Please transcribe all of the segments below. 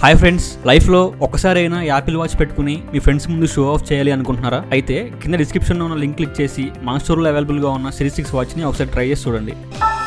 Hi friends, లైఫ్లో ఒక్కసారైనా Apple watch పెట్టుకుని మీ ఫ్రెండ్స్ ముందు షో ఆఫ్ చేయాలి అనుకుంటున్నారా? అయితే కింద డిస్క్రిప్షన్లో ఉన్న లింక్ క్లిక్ చేసి మన స్టోర్లో అవైలబుల్గా ఉన్న సిరీస్ 6 వాచ్ని ఒకసారి ట్రై చేసి చూడండి.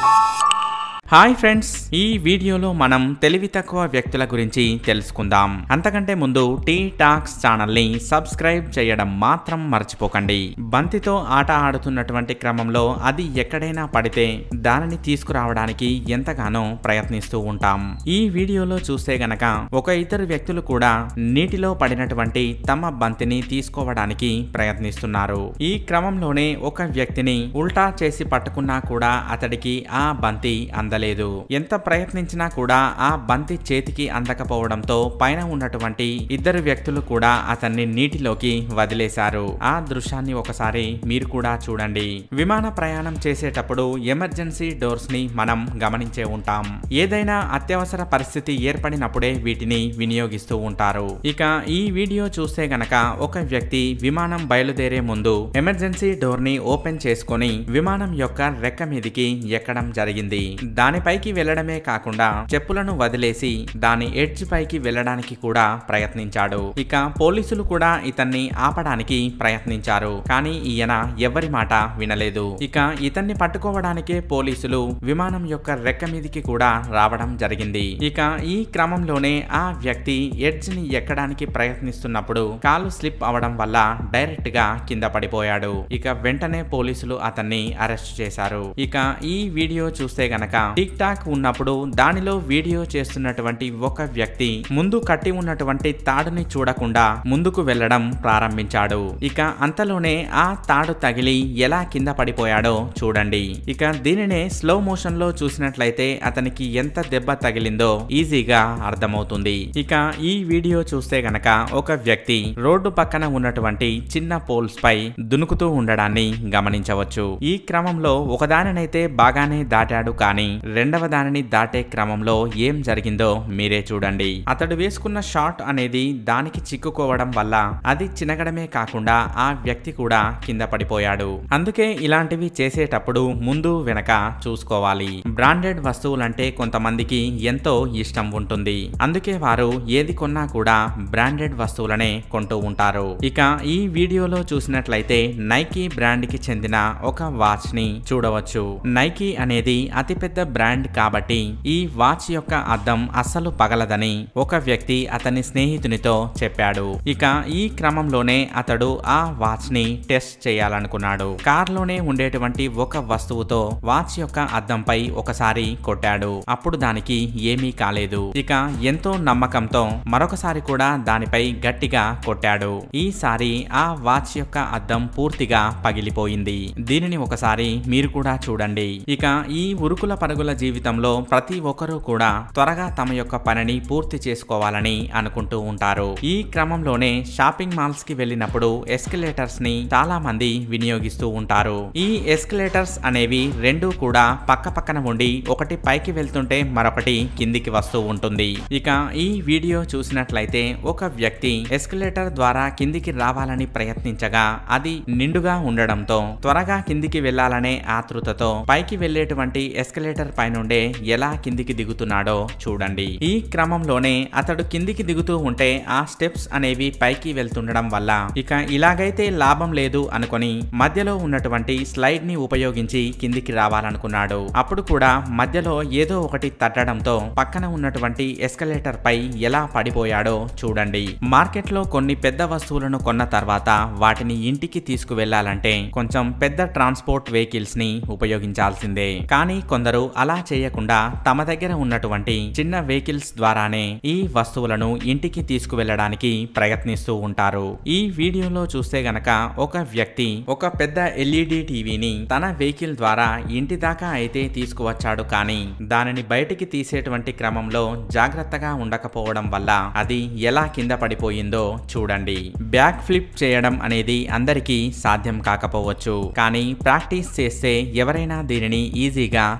హాయ్ ఫ్రెండ్స్, ఈ వీడియోలో మనం తెలివి తక్కువ వ్యక్తుల గురించి తెలుసుకుందాం. అంతకంటే ముందు టీ టాక్స్ ఛానల్ని సబ్స్క్రైబ్ చేయడం మాత్రం మర్చిపోకండి. బంతితో ఆట ఆడుతున్నటువంటి క్రమంలో అది ఎక్కడైనా పడితే దానిని తీసుకురావడానికి ఎంతగానో ప్రయత్నిస్తూ ఉంటాం. ఈ వీడియోలో చూస్తే గనక ఒక ఇద్దరు వ్యక్తులు కూడా నీటిలో పడినటువంటి తమ బంతిని తీసుకోవడానికి ప్రయత్నిస్తున్నారు. ఈ క్రమంలోనే ఒక వ్యక్తిని ఉల్టా చేసి పట్టుకున్నా కూడా అతడికి ఆ బంతి అందలేదు. ఎంత ప్రయత్నించినా కూడా ఆ బంతి చేతికి అందకపోవడంతో పైన ఉన్నటువంటి ఇద్దరు వ్యక్తులు కూడా అతన్ని నీటిలోకి వదిలేశారు. ఆ దృశ్యాన్ని ఒకసారి మీరు కూడా చూడండి. విమాన ప్రయాణం చేసేటప్పుడు ఎమర్జెన్సీ డోర్స్ ని మనం గమనించే ఉంటాం. ఏదైనా అత్యవసర పరిస్థితి ఏర్పడినప్పుడే వీటిని వినియోగిస్తూ ఉంటారు. ఇక ఈ వీడియో చూస్తే గనక ఒక వ్యక్తి విమానం బయలుదేరే ముందు ఎమర్జెన్సీ డోర్ ని ఓపెన్ చేసుకొని విమానం యొక్క రెక్క మీదికి ఎక్కడం జరిగింది. దానిపైకి వెళ్లడమే కాకుండా చెప్పులను వదిలేసి దాని ఎడ్జ్ పైకి వెళ్లడానికి కూడా ప్రయత్నించాడు. ఇక పోలీసులు కూడా ఇతన్ని ఆపడానికి ప్రయత్నించారు. కానీ ఈయన ఎవరి మాట వినలేదు. ఇక ఇతన్ని పట్టుకోవడానికే పోలీసులు విమానం యొక్క రెక్క మీదికి కూడా రావడం జరిగింది. ఇక ఈ క్రమంలోనే ఆ వ్యక్తి ఎడ్జ్ ని ఎక్కడానికి ప్రయత్నిస్తున్నప్పుడు కాలు స్లిప్ అవడం వల్ల డైరెక్ట్ గా కింద పడిపోయాడు. ఇక వెంటనే పోలీసులు అతన్ని అరెస్ట్ చేశారు. ఇక ఈ వీడియో చూస్తే గనక టిక్ టాక్ ఉన్నప్పుడు దానిలో వీడియో చేస్తున్నటువంటి ఒక వ్యక్తి ముందు కట్టి ఉన్నటువంటి తాడుని చూడకుండా ముందుకు వెళ్లడం ప్రారంభించాడు. ఇక అంతలోనే ఆ తాడు తగిలి ఎలా కింద పడిపోయాడో చూడండి. ఇక దీనినే స్లో మోషన్ లో చూసినట్లయితే అతనికి ఎంత దెబ్బ తగిలిందో ఈజీగా అర్థమవుతుంది. ఇక ఈ వీడియో చూస్తే గనక ఒక వ్యక్తి రోడ్డు పక్కన ఉన్నటువంటి చిన్న పోల్స్ పై దునుకుతూ ఉండడాన్ని గమనించవచ్చు. ఈ క్రమంలో ఒకదానినైతే బాగానే దాటాడు, కానీ రెండవ దానిని దాటే క్రమంలో ఏం జరిగిందో మీరే చూడండి. అతడు వేసుకున్న షాట్ అనేది దానికి చిక్కుకోవడం వల్ల అది చినగడమే కాకుండా ఆ వ్యక్తి కూడా కింద పడిపోయాడు. అందుకే ఇలాంటివి చేసేటప్పుడు ముందు వెనక చూసుకోవాలి. బ్రాండెడ్ వస్తువులంటే కొంతమందికి ఎంతో ఇష్టం ఉంటుంది. అందుకే వారు ఏది కొన్నా కూడా బ్రాండెడ్ వస్తువులనే కొంటూ ఉంటారు. ఇక ఈ వీడియోలో చూసినట్లయితే నైకీ బ్రాండ్ కి చెందిన ఒక వాచ్ ని చూడవచ్చు. నైకీ అనేది అతిపెద్ద బ్రాండ్ కాబట్టి ఈ వాచ్ యొక్క అద్దం అస్సలు పగలదని ఒక వ్యక్తి అతని స్నేహితునితో చెప్పాడు. ఇక ఈ క్రమంలోనే అతడు ఆ వాచ్ ని టెస్ట్ చేయాలనుకున్నాడు. కార్లోనే ఉండేటువంటి ఒక వస్తువుతో వాచ్ యొక్క అద్దంపై ఒకసారి కొట్టాడు. అప్పుడు దానికి ఏమీ కాలేదు. ఇక ఎంతో నమ్మకంతో మరొకసారి కూడా దానిపై గట్టిగా కొట్టాడు. ఈసారి ఆ వాచ్ యొక్క అద్దం పూర్తిగా పగిలిపోయింది. దీనిని ఒకసారి మీరు కూడా చూడండి. ఇక ఈ ఉరుకుల పరుగుల జీవితంలో ప్రతి ఒక్కరూ కూడా త్వరగా తమ యొక్క పనిని పూర్తి చేసుకోవాలని అనుకుంటూ ఉంటారు. ఈ క్రమంలోనే షాపింగ్ మాల్స్ కి వెళ్ళినప్పుడు ఎస్కలేటర్స్ ని చాలా మంది వినియోగిస్తూ ఉంటారు. ఈ ఎస్కలేటర్స్ అనేవి రెండు కూడా పక్క పక్కన ఉండి ఒకటి పైకి వెళ్తుంటే మరొకటి కిందికి వస్తూ ఉంటుంది. ఇక ఈ వీడియో చూసినట్లయితే ఒక వ్యక్తి ఎస్కలేటర్ ద్వారా కిందికి రావాలని ప్రయత్నించగా అది నిండుగా ఉండడంతో త్వరగా కిందికి వెళ్లాలనే ఆతృతతో పైకి వెళ్లేటువంటి ఎస్కలేటర్ పైనుండే ఎలా కిందికి దిగుతున్నాడో చూడండి. ఈ క్రమంలోనే అతడు కిందికి దిగుతూ ఉంటే ఆ స్టెప్స్ అనేవి పైకి వెళ్తుండడం వల్ల ఇక ఇలాగైతే లాభం లేదు అనుకొని మధ్యలో ఉన్నటువంటి స్లైడ్ ని ఉపయోగించి కిందికి రావాలనుకున్నాడు. అప్పుడు కూడా మధ్యలో ఏదో ఒకటి తట్టడంతో పక్కన ఉన్నటువంటి ఎస్కలేటర్ పై ఎలా పడిపోయాడో చూడండి. మార్కెట్ లో కొన్ని పెద్ద వస్తువులను కొన్న తర్వాత వాటిని ఇంటికి తీసుకువెళ్లాలంటే కొంచెం పెద్ద ట్రాన్స్పోర్ట్ వెహికల్స్ ని ఉపయోగించాల్సిందే. కానీ కొందరు అలా చేయకుండా తమ దగ్గర ఉన్నటువంటి చిన్న వెహికల్స్ ద్వారానే ఈ వస్తువులను ఇంటికి తీసుకువెళ్లడానికి ప్రయత్నిస్తూ ఉంటారు. ఈ వీడియోలో చూస్తే గనక ఒక వ్యక్తి ఒక పెద్ద ఎల్ఈడి టీవీని తన వెహికల్ ద్వారా ఇంటి దాకా అయితే తీసుకువచ్చాడు, కానీ దానిని బయటికి తీసేటువంటి క్రమంలో జాగ్రత్తగా ఉండకపోవడం వల్ల అది ఎలా కింద పడిపోయిందో చూడండి. బ్యాక్ ఫ్లిప్ చేయడం అనేది అందరికీ సాధ్యం కాకపోవచ్చు, కానీ ప్రాక్టీస్ చేస్తే ఎవరైనా దీనిని ఈజీగా చేయవచ్చు.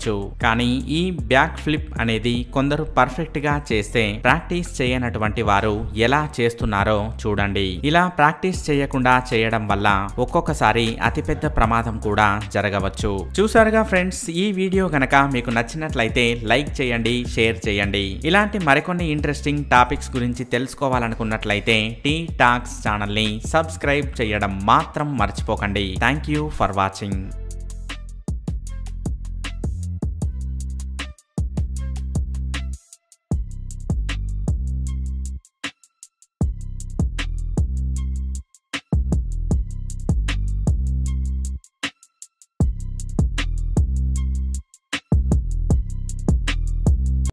చేయవచ్చు. కానీ ఈ బ్యాక్ ఫ్లిప్ అనేది కొందరు పర్ఫెక్ట్ గా చేస్తే ప్రాక్టీస్ చేయనటువంటి వారు ఎలా చేస్తున్నారో చూడండి. ఇలా ప్రాక్టీస్ చేయకుండా చేయడం వల్ల ఒక్కొక్కసారి అతిపెద్ద ప్రమాదం కూడా జరగవచ్చు. చూసారుగా ఫ్రెండ్స్, ఈ వీడియో గనక మీకు నచ్చినట్లయితే లైక్ చేయండి, షేర్ చేయండి. ఇలాంటి మరికొన్ని ఇంట్రెస్టింగ్ టాపిక్స్ గురించి తెలుసుకోవాలనుకున్నట్లయితే టీ టాక్స్ ఛానల్ ని సబ్స్క్రైబ్ చేయడం మాత్రం మర్చిపోకండి. Thank you for watching.